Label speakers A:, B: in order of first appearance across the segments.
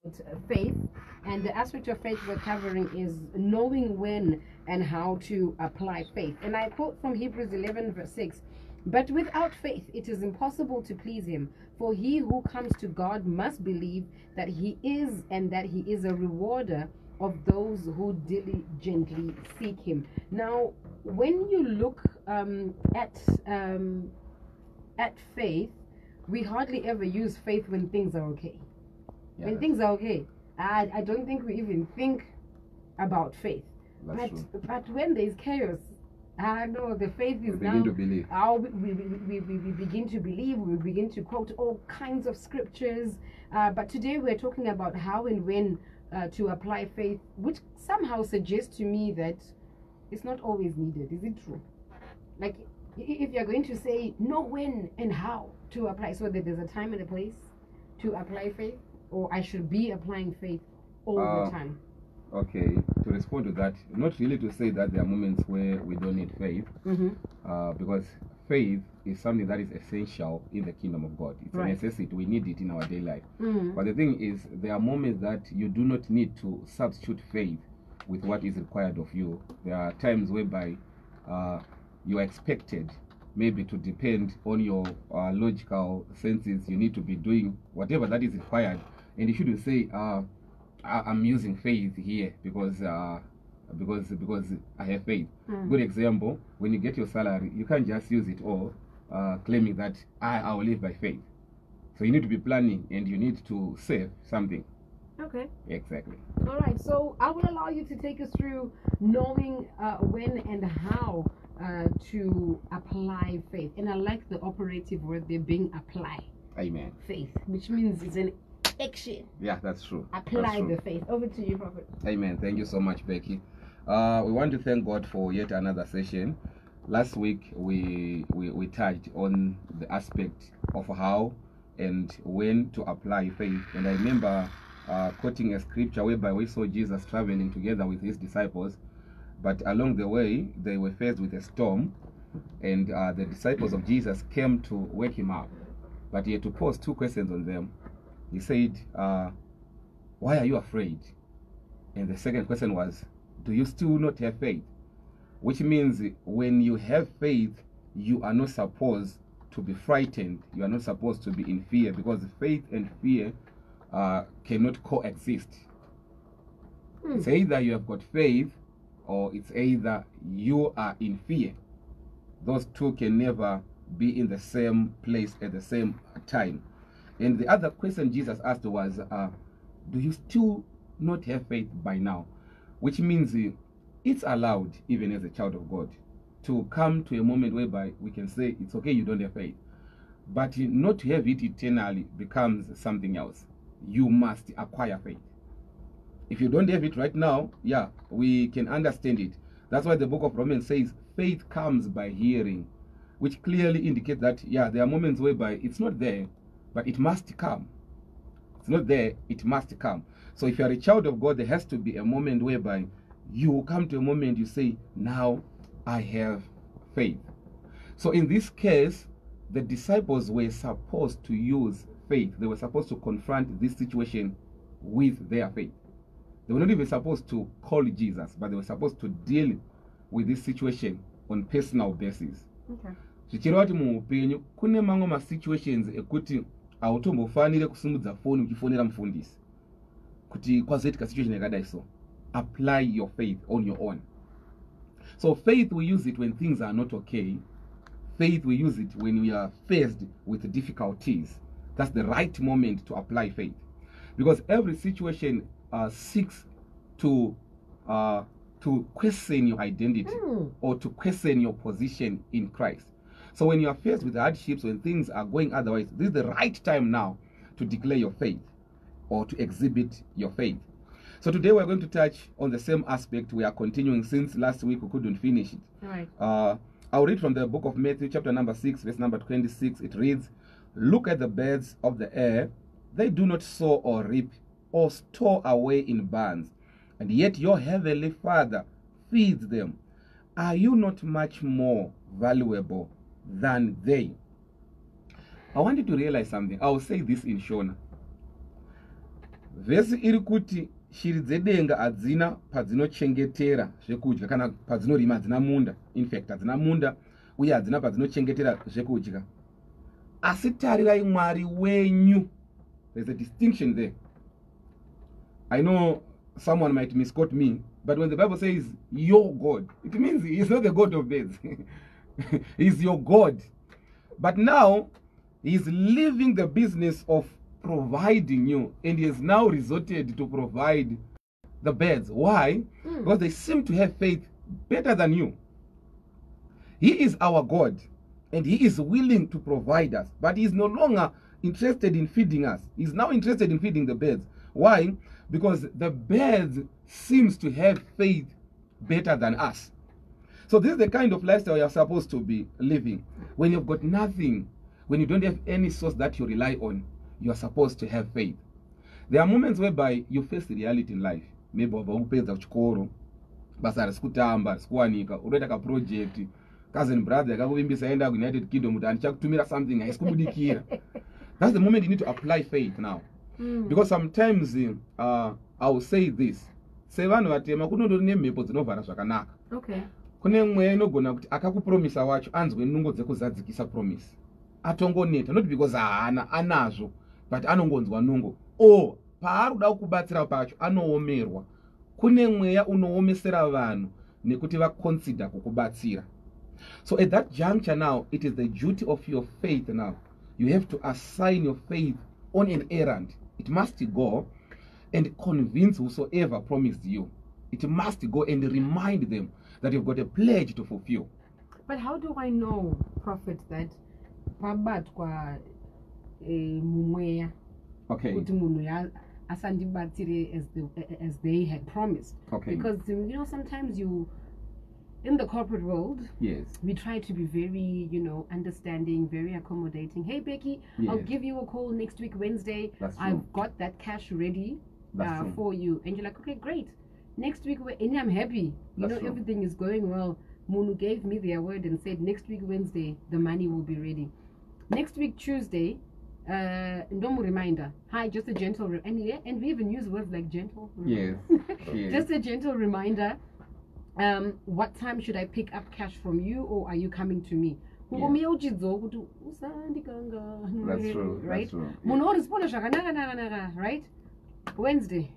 A: faith, and the aspect of faith we're covering is knowing when and how to apply faith. And I quote from Hebrews 11 verse 6, but without faith it is impossible to please him, for he who comes to God must believe that he is, and that he is a rewarder of those who diligently seek him. Now when you look at faith, we hardly ever use faith when things are okay. Yeah. When things are okay, I don't think we even think about faith. But when there's chaos, no, the faith is now. We begin to believe. We begin to quote all kinds of scriptures. But today we're talking about how and when to apply faith, which somehow suggests to me that it's not always needed. Is it true? Like, if you're going to say know when and how to apply, so that there's a time and a place to apply faith, or I should be applying faith all the time?
B: Okay, to respond to that, not really to say that there are moments where we don't need faith, because faith is something that is essential in the kingdom of God. It's a necessity. We need it in our daily life. But the thing is, there are moments that you do not need to substitute faith with what is required of you. There are times whereby you are expected maybe to depend on your logical senses. You need to be doing whatever that is required, and you shouldn't say I'm using faith here because I have faith. Good example, when you get your salary, you can't just use it all claiming that I will live by faith. So you need to be planning, and you need to save something.
A: Okay.
B: Exactly.
A: All right. So I will allow you to take us through knowing when and how to apply faith. And I like the operative word there being apply.
B: Amen.
A: Faith, which means it's an action.
B: Yeah, that's true.
A: Apply the faith. Over to you, Prophet.
B: Amen. Thank you so much, Becky. We want to thank God for yet another session. Last week we touched on the aspect of how and when to apply faith. And I remember quoting a scripture whereby we saw Jesus traveling together with his disciples, but along the way they were faced with a storm, and the disciples of Jesus came to wake him up, but he had to pose two questions on them. He said, why are you afraid? And the second question was, do you still not have faith? Which means when you have faith, you are not supposed to be frightened. You are not supposed to be in fear, because faith and fear cannot coexist. It's either you have got faith, or it's either you are in fear. Those two can never be in the same place at the same time. And the other question Jesus asked was, do you still not have faith by now? Which means it's allowed, even as a child of God, to come to a moment whereby we can say it's okay, you don't have faith. But not to have it eternally becomes something else. You must acquire faith. If you don't have it right now, yeah, we can understand it. That's why the book of Romans says faith comes by hearing, which clearly indicates that, yeah, there are moments whereby it's not there, but it must come. It's not there, it must come. So if you are a child of God, there has to be a moment whereby you will come to a moment you say, now I have faith. So in this case, the disciples were supposed to use faith. They were supposed to confront this situation with their faith. They were not even supposed to call Jesus, but they were supposed to deal with this situation on personal basis.
A: Okay.
B: Chichirwati muupenyu kune mamwe ma situations ekuti automofanire kusimudza phone uchifonera mufundisi kuti kwazoitika situation yakadai so. Apply your faith on your own. So faith, we use it when things are not okay. Faith, we use it when we are faced with difficulties. That's the right moment to apply faith, because every situation seeks to question your identity or to question your position in Christ. So when you are faced with hardships, when things are going otherwise, this is the right time now to declare your faith or to exhibit your faith. So today we're going to touch on the same aspect. We are continuing since last week we couldn't finish it.
A: Right.
B: I'll read from the book of Matthew chapter number 6 verse number 26. It reads, look at the birds of the air. They do not sow or reap or store away in barns, and yet your heavenly Father feeds them. Are you not much more valuable than they? I want you to realize something. I will say this in Shona. vhesi iri kuti shiri dzedenga hadzina padzinochengetera zvekudya kana padzinorima hadzina munda, in fact hadzina munda uye hadzina padzinochengetera zvekudya. Asi tarirai Mwari wenyu. There's a distinction there. I know someone might misquote me, but when the Bible says your God, it means he's not the God of birds. He's your God. But now he's leaving the business of providing you, and he has now resorted to provide the birds. Why? Because they seem to have faith better than you. He is our God, and he is willing to provide us, but he is no longer interested in feeding us. He's now interested in feeding the birds. Why? Because the birds seems to have faith better than us. So this is the kind of lifestyle you're supposed to be living. When you've got nothing, when you don't have any source that you rely on, you're supposed to have faith. There are moments whereby you face the reality in life. Maybe wabva kuchikoro, basa risikutamba, risikuwanika, unoita ka project, cousin brother akakuvimbisa aenda ku United Kingdom kuti andichakutumira something haisikubudirira. That's the moment you need to apply faith now. Because sometimes I will say this. Say vanhu vatema kunondori nemhepo dzinovhara zvakanaka.
A: Okay.
B: Kune mweya inogona kuti akakupromisa wacho anzwe nungo dzekuzadzikisa promise. Atongoneta, not because haana anazvo, but anongonzwa nungo. Paari kuda kukubatsira pacho anoomerwa. Kune mweya unoomesera vanhu nekuti vaconsider kukubatsira. So at that juncture now, it is the duty of your faith now. You have to assign your faith on an errand. It must go and convince whosoever promised you. It must go and remind them that you've got a pledge to fulfill.
A: But how do I know, Prophet, that pabatwa mumweya kuti munhu asandibatsire as they had promised?
B: Okay.
A: Because sometimes in the corporate world,
B: yes,
A: we try to be very, understanding, very accommodating. Hey, Becky,
B: yes,
A: I'll give you a call next week, Wednesday. I've got that cash ready for you. And you're like, okay, great. Next week, and I'm happy. Everything is going well. Munu gave me their word and said, next week, Wednesday, the money will be ready. Next week, Tuesday, no reminder. Hi, just a gentle and we even use words like gentle.
B: Yes. Yes.
A: Just a gentle reminder. What time should I pick up cash from you, or are you coming to me?
B: Yeah. That's true.
A: Right?
B: That's true.
A: Right? Wednesday.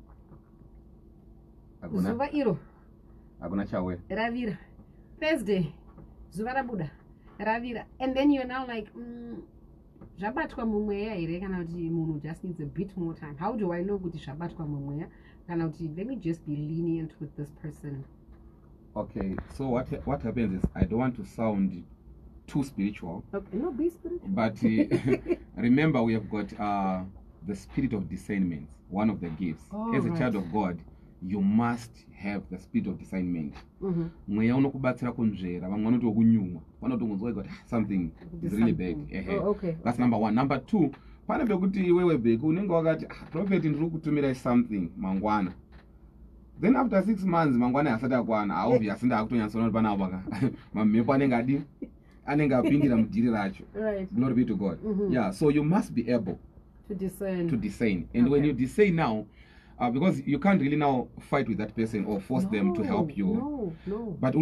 A: Zuva iro.
B: Aguna chawe.
A: Ravira. Thursday. Zuva rabuda. Ravira. And then you're now like, Shabatwa mumweya ere kana kuti munhu just needs a bit more time. How do I know kuti shabatwa mumweya kana kuti let me just be lenient with this person?
B: Okay, so what happens is I don't want to sound too spiritual.
A: Okay, no, be spiritual.
B: But remember, we have got the spirit of discernment, one of the gifts. As a child of God, you must have the spirit of discernment. Mweya unokubatsira kunzvera, vamwe vanoti wokunyumwa, vanotongonzwa kuti something is really bad.
A: Okay.
B: That's number one. Number two, pane pekuti iwewe bheki unenge wakati prophet ndiri kutumirai something mangwana. Then after 6 months, mangwana asati akwana, obviously ndakutonyatsona pana baka. Mamhepo anenge apindira mudhiri racho.
A: Right.
B: Glory be to God. Yeah, so you must be able
A: to discern.
B: And when you discern now, because you can't really now fight with that person or force them to help you.
A: No.
B: But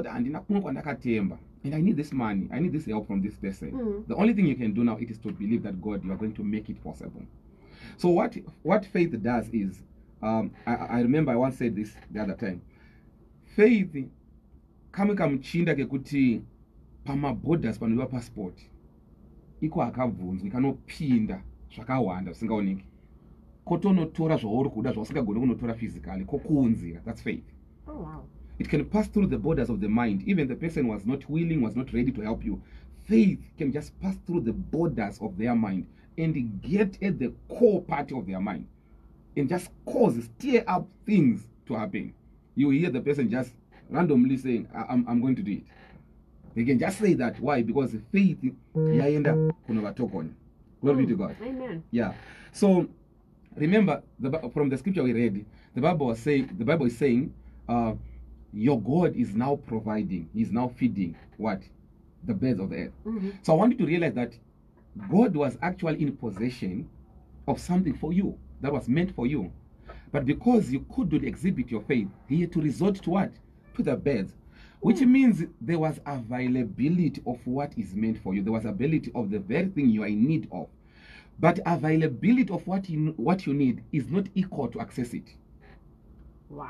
B: and I need this money, I need this help from this person. The only thing you can do now is to believe that God, you are going to make it possible. So what faith does is, I remember I once said this the other time. Faith kama kamuchinda kekuti pama borders panova passport iko akabvunzwa kanopinda zvakawanda usingaoneki kotonotora zvauri kuda zvasingagoni kunotora physically kokuunzira. That's faith.
A: Oh wow.
B: It can pass through the borders of the mind. Even the person was not willing, was not ready to help you. Faith can just pass through the borders of their mind and get at the core part of their mind and just stir up things to happen. You hear the person just randomly saying, I'm going to do it. They can just say that. Why? Because faith yaenda kunovatokoni. Glory be to God.
A: Amen.
B: Yeah. So remember, from the scripture we read, the Bible is saying, your God is now providing, He's now feeding what? The birds of the earth. So I want you to realize that God was actually in possession of something for you. that was meant for you. But because you couldn't exhibit your faith, he had to resort to what? To the birds. Which means there was availability of what is meant for you. There was ability of the very thing you are in need of. But availability of what you need is not equal to access it.
A: Wow.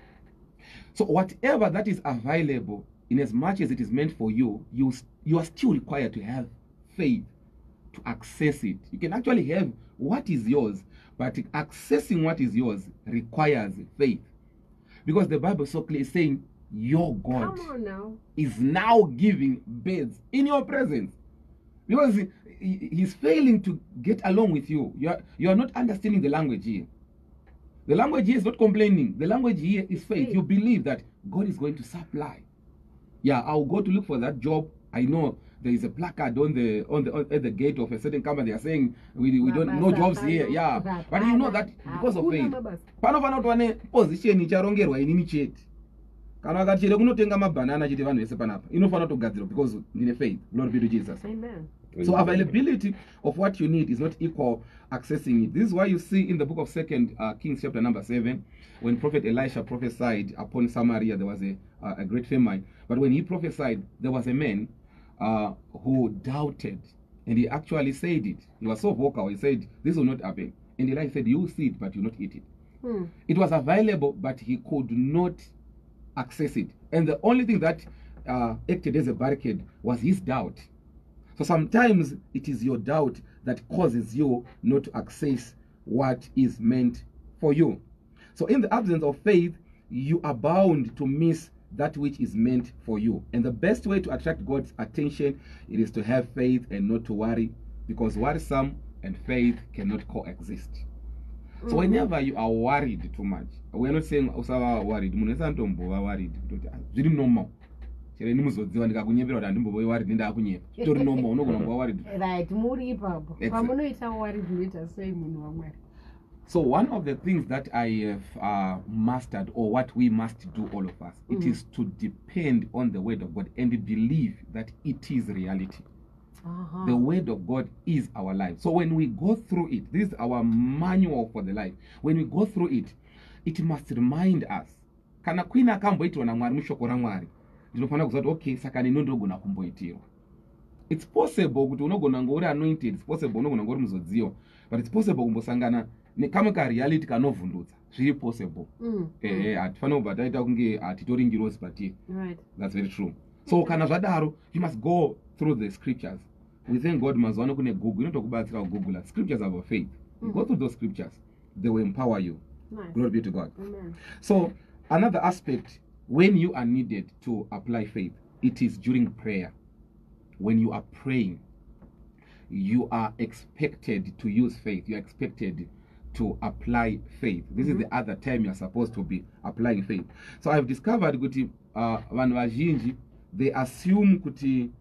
B: So whatever that is available, in as much as it is meant for you, you are still required to have faith to access it. You can actually have what is yours, but accessing what is yours requires faith. Because the Bible so clearly is saying, your God is now giving birds in your presence. Because he's failing to get along with you. You are not understanding the language here. The language here is not complaining. The language here is faith. You believe that God is going to supply. Yeah, I'll go to look for that job. I know there is a placard at the gate of a certain company. They are saying we don't no jobs here. Yeah, but you know that because of faith. Pano one position icharongerwa inini chete. Kana akachire kunotenga mabanana chete vanhu vese panapa. Inofana kutogadzirwa because ndine faith. Glory be to Jesus.
A: Amen.
B: So availability of what you need is not equal accessing it. This is why you see in the book of 2 Kings chapter number 7, when Prophet Elisha prophesied upon Samaria, there was a great famine. But when he prophesied, there was a man who doubted, and he actually said it. He was so vocal. He said, "This will not happen." And Elisha said, "You will see it, but you will not eat it." It was available, but he could not access it. And the only thing that acted as a barricade was his doubt. So sometimes it is your doubt that causes you not to access what is meant for you. So in the absence of faith, you are bound to miss that which is meant for you. And the best way to attract God's attention, it is to have faith and not to worry, because worrisome and faith cannot coexist. So whenever you are worried too much, we are not saying usawa worried, worried. Very normal. Right, so one of the things that I have mastered, or what we must do, all of us, it is to depend on the word of God and believe that it is reality. The word of God is our life. So when we go through it, this is our manual for the life. When we go through it, it must remind us. Kana kwina kamboitwa na Mwari mushoko ra Mwari. Ndinofana kuzati okay, saka ndinondogona kumboitirwa. It's possible kuti unogona ngori anointed, it's possible unogona ngori muzodziwa, but it's possible kumbosangana nekamwe ka reality kanovhundutsa. Zviri possible. Atifana kubataita kunge atitori ngirosi pati. Right. That's very true. So kana zvadaro, you must go through the scriptures. We thank God mazwana kune Google. Inotokubatsira Google scriptures about faith. You go through those scriptures, they will empower you. Nice. Glory be to God. Amen. So another aspect, when you are needed to apply faith, it is during prayer. When you are praying, you are expected to use faith. You are expected to apply faith. This is the other time you are supposed to be applying faith. So I've discovered kuti vanhu vazhinji, they assume kuti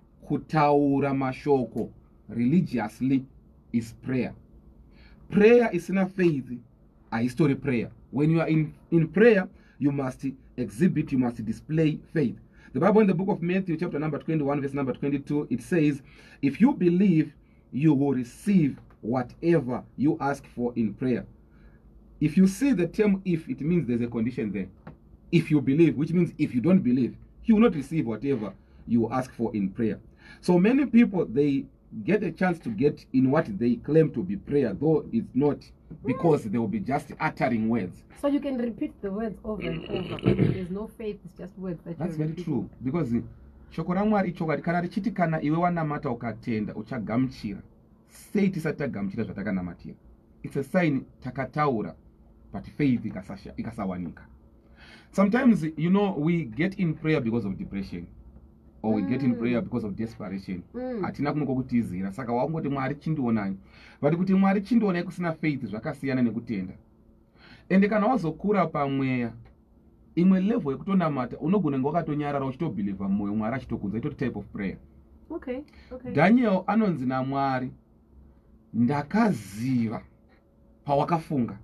B: kutaura mashoko religiously is prayer. Prayer is not faith, a history prayer. When you are in prayer, you must exhibit, you must display faith. The Bible in the book of Matthew chapter number 21 verse number 22, it says, if you believe, you will receive whatever you ask for in prayer. If you see the term if, it means there's a condition there. If you believe, which means if you don't believe, you will not receive whatever you ask for in prayer. So many people, they get a chance to get in what they claim to be prayer, though it's not, because they will be just uttering words.
A: So you can repeat the words over and over. There's no faith, it's just words that
B: that's very true. Because shoko ra Mwari chokati kana richiti kana iwe wanamata ukatenda uchagamuchira. Say tisati tagamuchira zvatakanamatira. It's a sign takataura, but faith ikasawanika. Sometimes, you know, we get in prayer because of depression. Or we get in prayer because of desperation. Atina kunokutizira saka wakungoti Mwari chindionai. But kuti Mwari chindionai kusina faith zvakasiyana nekutenda. Ende kana wazokura pamweya, imwe level yekutonamata unogona ngakatonyarara uchitobelieve mwoyo Mwari achitokunza, ito type of prayer.
A: Okay.
B: Daniel anonzi naMwari, ndakaziva pawakafunga.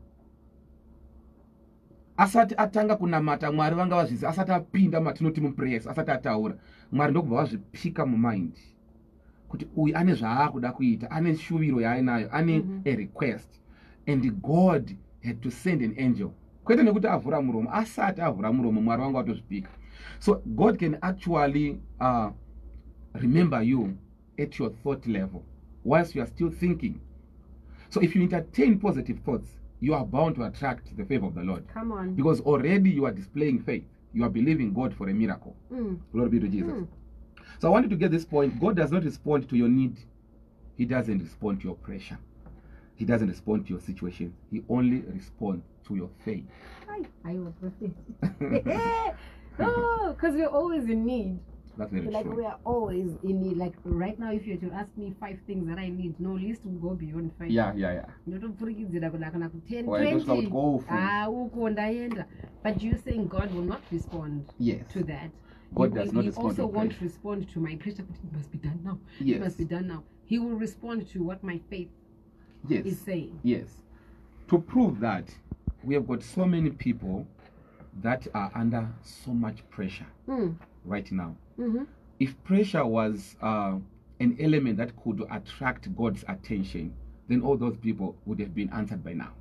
B: Asati atanga kunamata Mwari vanga vazvizi, asati apinda matinoti muprayers, asati ataura, Mwari ndokubva vazvipika mumind kuti uyu ane zvaakuda kuita, ane shuviro yainayo, ane a request. and God had to send an angel. Kwete nekuti avhura muromo, asati avhura muromo Mwari wangu atozvipika. So God can actually remember you at your thought level whilst you are still thinking. So if you entertain positive thoughts, you are bound to attract the favor of the Lord.
A: Come on.
B: Because already you are displaying faith. You are believing God for a miracle. Glory be to Jesus. So I want you to get this point. God does not respond to your need. He doesn't respond to your pressure. He doesn't respond to your situation. He only responds to your faith.
A: I was with it. Oh, because we're always in need.
B: That's very
A: Like
B: true.
A: we are always in need. Like right now, if you were to ask me 5 things that I need, no list will go beyond 5.
B: Yeah.
A: Ndotopfurikidzira kana ku 10,
B: Or I just
A: 20.
B: thought, go for it.
A: Uko ndaenda. But you're saying God will not respond
B: Yes.
A: to that.
B: God does not
A: He
B: respond to
A: also won't
B: faith.
A: respond to my pressure, but it must be done now.
B: Yes.
A: It must be done now. He will respond to what my faith
B: Yes.
A: is saying.
B: Yes. To prove that, we have got so many people that are under so much pressure right now. If pressure was an element that could attract God's attention, then all those people would have been answered by now.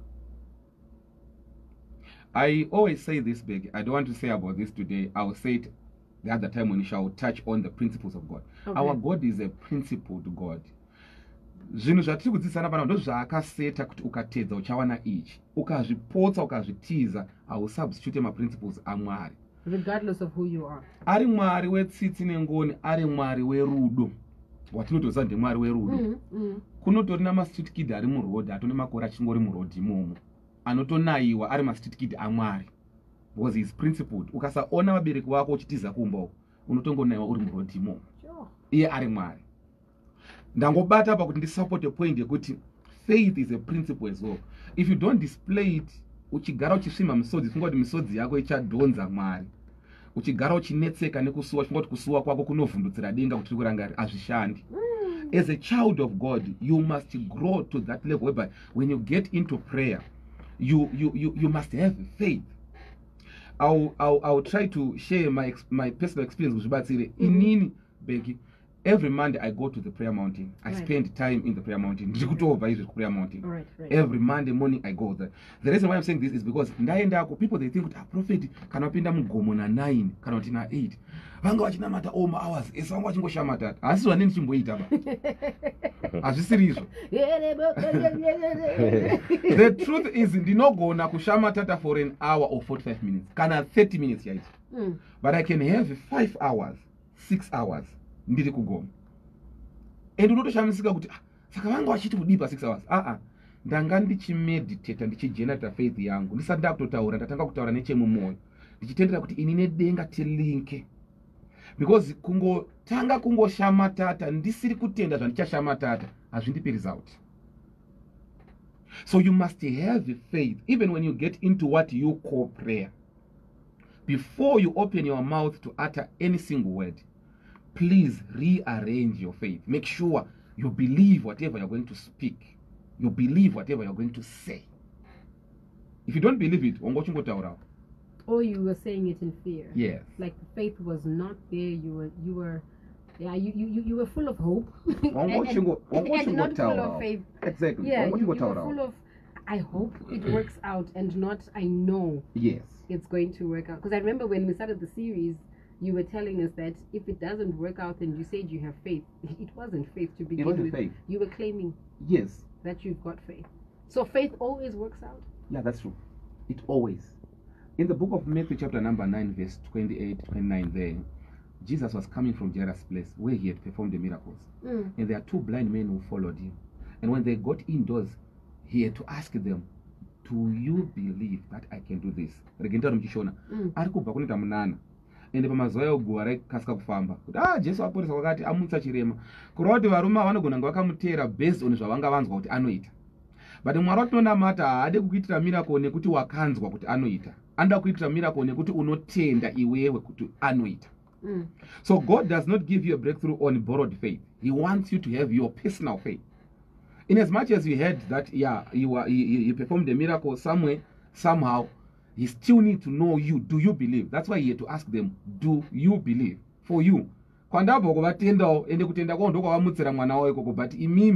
B: I always say this, Becky. I don't want to say about this today. I will say it the other time when we shall touch on the principles of God.
A: Okay.
B: Our God is a principled God. Zvinhu zvatiri kudzidzisana pano ndozvaakaseta kuti ukatedza uchawana ichi, ukazvipotsa ukazvitiza hausubstitute maprinciples aMwari.
A: Regardless of who you are.
B: Ari Mwari wetsitsi nengoni, ari Mwari werudo. Watinotoziva ndemwari werudo. Kunotori namastreet kid ari murodhi, atone makore achingori murodhi imomo, anotonaiwa ari mastreet kid aMwari, because he is principled. Ukasaona vabereki vako uchitiza kumba uko, unotongonaiwa uri murodhi imomo. Iye ari Mwari. Ndangobata apa kuti ndisupport point yekuti faith is a principle as well. If you don't display it, uchigara uchisvima misodzi, funga kuti misodzi yako ichadhonza Mwari. Uchigara uchinetseka nekusuwa, funga kuti kusuwa kwako kunovhundutsira denga kuti kurangari azvishandi. As a child of God, you must grow to that level whereby when you get into prayer, you must have faith. I'll try to share my personal experience with Batsire. Inini, Becky. Every Monday I go to the prayer mountain. I spend time in the prayer mountain. Prayer mountain.
A: Right.
B: Every Monday morning I go there. The reason why I'm saying this is because people they think prophet kanapinda mugomo na 9 kana kuti na 8. Vanga vachinamata all hours. Esanga vachingoshamata. Asi vaneni chimboita ba. Azvisirizo. The truth is ndinogona kushamatata for an hour or 45 minutes. Kana 30 minutes yaiti. But I can have 5 hours, 6 hours. Ndiri kugoma. And unotoshamisika kuti saka vanga vachiti kudipa 6 hours. Ndanga ndichimeditate ndichigenerate faith yangu. Ndisati ndakutotaura ndatanga kutaura nechemumwoyo. Ndichitendera kuti ini nedenga tilinke. Because tanga kungoshamatata ndisiri kutenda zvandichashamatata hazvindipi result. So you must have faith even when you get into what you call prayer. Before you open your mouth to utter any single word, please rearrange your faith. Make sure you believe whatever you're going to speak. You believe whatever you're going to say. If you don't believe it,
A: or you were saying it in fear.
B: Yes.
A: Like the faith was not there. You were full of hope. and not full of faith.
B: Exactly.
A: Yeah, you were full of I hope it works out and not I know.
B: Yes.
A: It's going to work out. Because I remember when we started the series, you were telling us that if it doesn't work out and you said you have faith, it wasn't faith to begin with.
B: Faith.
A: You were claiming that you've got faith. So faith always works out.
B: Yeah, that's true. It always. In the book of Matthew chapter number 9 verse 28, 29 there, Jesus was coming from Jairus' place where he had performed the miracles. And there are 2 blind men who followed him. And when they got indoors, he had to ask them, do you believe that I can do this? Ende pamazuva eguva raikasika kufamba kuti Jesu aporesa kwakati amutsa chirema kureva kuti varume vanogona nga vakamutera based on zvavanga vanzwa kuti anoita. But Mwari watinonamata haade kukuitira miracle nekuti wakanzwa kuti anoita, anoda kuitira miracle nekuti unotenda iwewe kuti anoita. So God does not give you a breakthrough on borrowed faith. He wants you to have your personal faith. In as much as you heard that you performed a miracle somewhere, somehow, he still need to know you. Do you believe? That's why he had to ask them, do you believe? For you. Kwandabo kuvatenda ende kutenda kwa ndoko vamutsira mwana wako, but imimi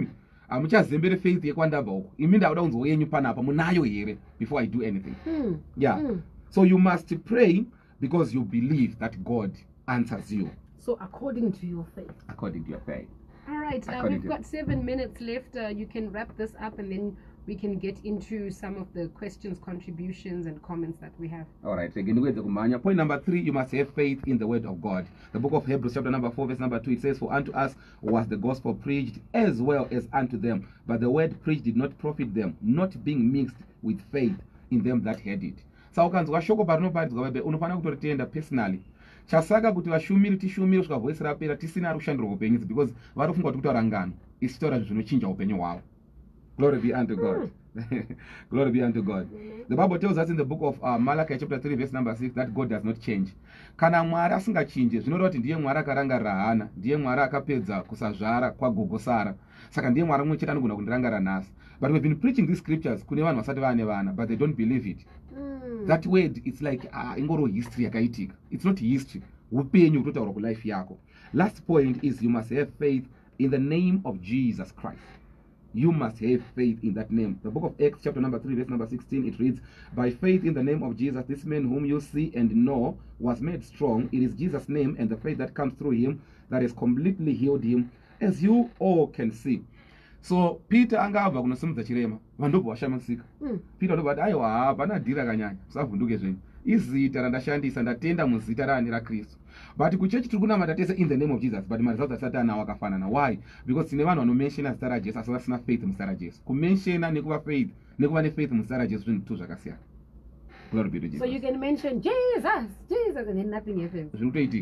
B: amuchazembere faith yekwandabva uko imi ndauda kunzwa yenyu panapa munayo here before I do anything. So you must pray because you believe that God answers you.
A: So according to your faith.
B: According to your faith.
A: All right, we've got 7 minutes left. You can wrap this up and then we can get into some of the questions, contributions, and comments that we have.
B: All right. Point number 3, you must have faith in the word of God. The book of Hebrews chapter number 4 verse number 2, it says, for unto us was the gospel preached as well as unto them, but the word preached did not profit them, not being mixed with faith in them that heard it. So ukanzwa shoko parinoparidzwa bebe unofana kutoritenda personally. Chasaka kuti vashumiri tishumire kusvika voice rapera tisina rushandiro upenyu because varofunga kuti kutaura ngano isitaura zvinochinja upenyu hwavo. Glory be unto God. Glory be unto God. The Bible tells us in the book of Malachi chapter 3 verse number 6 that God does not change. Kana Mwari asingachinje zvinoreva kuti ndiye Mwari akarangarira Hana, ndiye Mwari akapedza kusazvara kwagogo Sara. Saka ndiye Mwari mumwe chete anogona kundirangarira nhasi. But we've been preaching these scriptures kune vanhu vasati vaane vana, but they don't believe it. That word, it's like ingoro history yakaitika. It's not history. Upenyu kutotaura kulife yako. Last point is you must have faith in the name of Jesus Christ. You must have faith in that name. The book of Acts chapter number 3 verse number 16, it reads, by faith in the name of Jesus, this man whom you see and know was made strong. It is Jesus' name and the faith that comes through him that has completely healed him, as you all can see. So Peter angabva kunosimudza chirema vandobva vashamisika. Peter ndobva ati aiwa hapana dhira kanyanya usavhunduke zvenyu izita randashandisa ndatenda muzita raani raKristu. But kuchechi tiri kunamata tese in the name of Jesus, but maresults asati anawo akafanana. Why? Because tine vanhu vanomenshena zita raJesu asi vasina faith muzita raJesu. Kumenshena nekuva faith nekuva nefaith muzita raJesu zvinhu tu zvakasiyana. Glory be to Jesus.
A: So you can mention Jesus, Jesus, and then nothing happens.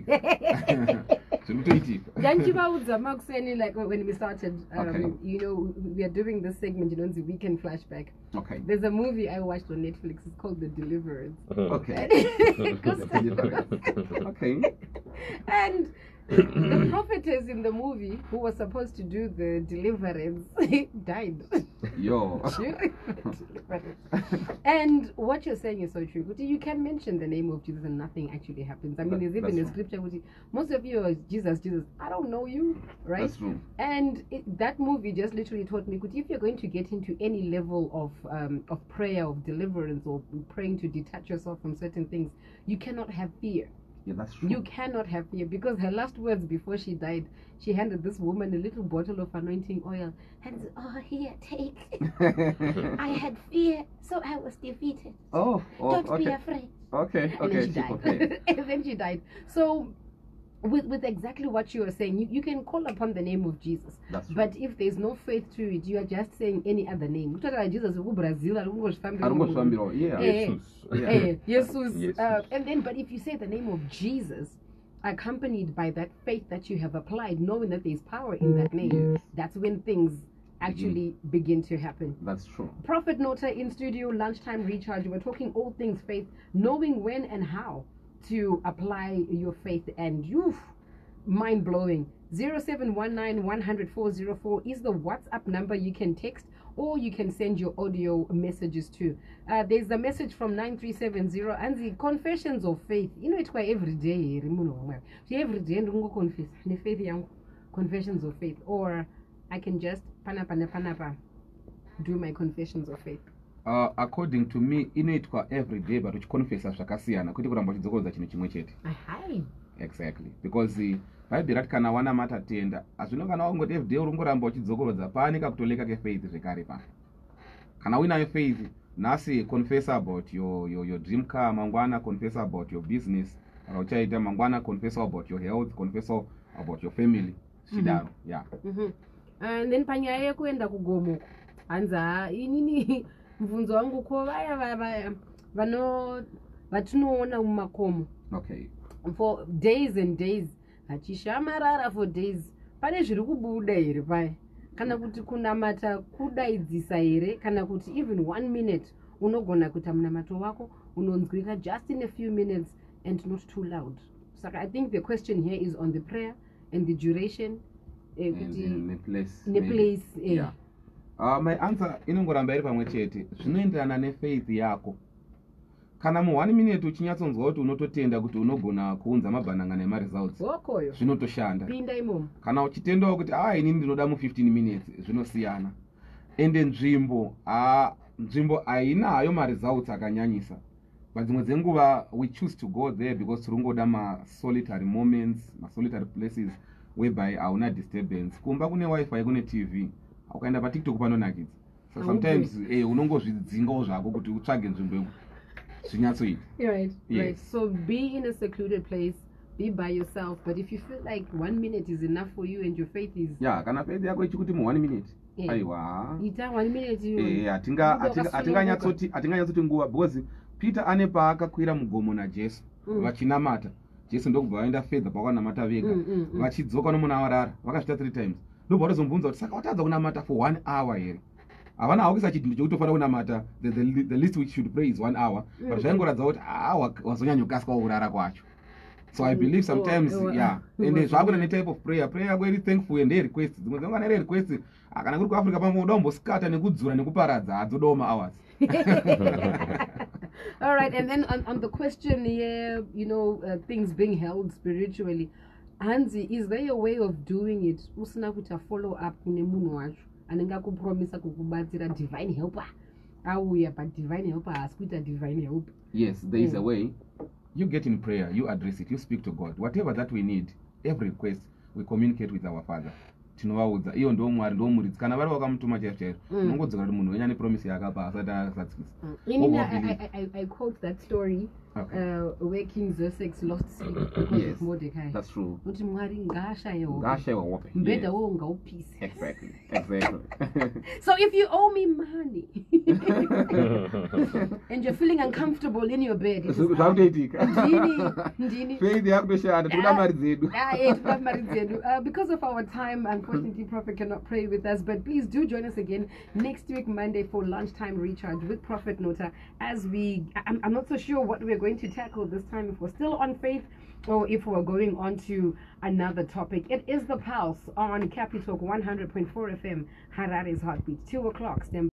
A: Like when we started, you know, we are doing this segment, you know, the weekend flashback.
B: Okay.
A: There's a movie I watched on Netflix. It's called The Deliverance.
B: Okay. Okay.
A: And the prophetess in the movie who was supposed to do the deliverance died.
B: Yo.
A: And what you're saying is so true. You can mention the name of Jesus and nothing actually happens. I mean, there's even a scripture which most of you are Jesus, I don't know you, right?
B: That's true.
A: And that movie just literally taught me, if you're going to get into any level of prayer, of deliverance, or praying to detach yourself from certain things, you cannot have fear.
B: Yeah, that's true.
A: You cannot have fear, because her last words before she died, she handed this woman a little bottle of anointing oil and said, oh, here, take. I had fear, so I was defeated. Don't be afraid.
B: Okay.
A: And then she died. And then she died. So with exactly what you are saying, you can call upon the name of Jesus.
B: That's true.
A: But if there's no faith to it, you are just saying any other name. Jesus Brazil, Jesus. And then, but if you say the name of Jesus, accompanied by that faith that you have applied, knowing that there's power in that name, that's when things actually begin to happen.
B: That's true.
A: Prophet Nota in studio, Lunchtime Recharge. We're talking all things faith, knowing when and how to apply your faith, and mind-blowing. 0719-100-404 is the WhatsApp number. You can text or you can send your audio messages to. There's a message from 9370 and the confessions of faith. You know, it's quite every day. Every day confess the faith, confessions of faith, or I can just panapa do my confessions of faith.
B: According to me, inoitwa every day, but uchikonfesa zvakasiyana kuti kuramba uchidzokodza chinhu chimwe chete. Exactly, because Bible rati kana wana matatenda azvino kana wangoti every day urongoramba uchidzokorodza pane kakutoleka kefaith zvekare pa. Kana uinayo faith, nhasi confess about your dream car, mangwana confess about your business, kana uchaita mangwana confess about your health, confess about your family. Shidaro, yeah.
A: And then panyaya yekuenda kugomo hanza inini mvunzo wangu ko vaya vatinoona mumakomo.
B: Okay.
A: For days and days vachishamarara for days, pane zviri kubuda here paya, kana kuti kunamata kudaidzisa here, kana kuti even 1 minute unogona kuita munamato wako unonzwika just in a few minutes and not too loud. So I think the question here is on the prayer and the duration
B: and
A: the place.
B: Yeah. My answer inongoramba iri pamwe chete, zvinoenderana nefaith yako. Kana mu 1 minute uchinyatsonzwa kuti unototenda kuti unogona kuunza mabhananga nemaresults, zvinotoshanda.
A: Pinda imomo.
B: Kana uchitendawo kuti inini ndinoda mu 15 minutes, zvinosiyana. ende nzvimbo hainayo maresults akanyanyisa, but dzimwe dzenguva we choose to go there because tiringoda ma-solitary moments, ma-solitary places whereby hauna disturbance. Kumba kune wifi, kune tv, ukaenda patiktok panonakidza. So sometimes unongozvidzingawo zvako kuti utsvage nzvimbo zvinyatsoita.
A: Right, yes. Right. So be in a secluded place, be by yourself, but if you feel like 1 minute is enough for you and your faith is...
B: Yeah, kana faith yako ichikuti mu 1 minute.
A: Yeah.
B: Aiwa.
A: Ita 1 minute you...
B: Atinganyatsoti nguva, because Peter ane paakakwira mugomo naJesu, vachinamata. Jesu ndokubva vaenda fedha pakanamata vega. Vachidzoka nomuna awarara, vakasvita 3 times. Ndobva vatozomubvunza kuti saka watadza kunamata for 1 hour here. Havana haukisa chidhindu chokutofanira kunamata, the least we should pray is 1 hour. But zvaingoratidza kuti wazonyanyokaswa urara kwacho. So I believe sometimes, yeah, and zvakuna ne-type of prayer yako iri thankful and request. Dzimwe dzenguva request, kana kuri kuAfrica pamoda umbosikata nekudzura nekuparadza hadzidowo ma-hours.
A: All right, and then on the question here, things being held spiritually, Hansi, is there a way of doing it? Usina kuita follow up kune munhu wacho anenge kupromisa kukubatsira divine helper. Auya but divine helper has kuita divine help.
B: Yes, there is a way. You get in prayer, you address it, you speak to God. Whatever that we need, every request, we communicate with our Father. Tinovaudza iyo ndo Mwari ndo muridzi, kana vari vakamutuma chaizvo unongodzika kuti munhu wenyane promise yakapa asati asatsisa.
A: I quote that story, where King Xerxes lost sleep because of Mordecai.
B: That's true.
A: Kuti Mwari ngaashayewo
B: hope.
A: Mbeda wo ngaupise.
B: Exactly.
A: So if you owe me money and you're feeling uncomfortable in your bed, because of our time, unfortunately, Prophet cannot pray with us, but please do join us again next week, Monday, for Lunchtime Recharge with Prophet Nota. As I'm not so sure what we're going to tackle this time, if we're still on faith or if we're going on to another topic. It is The Pulse on Capitalk 100.4 FM, Harare's Heartbeat, 2 o'clock.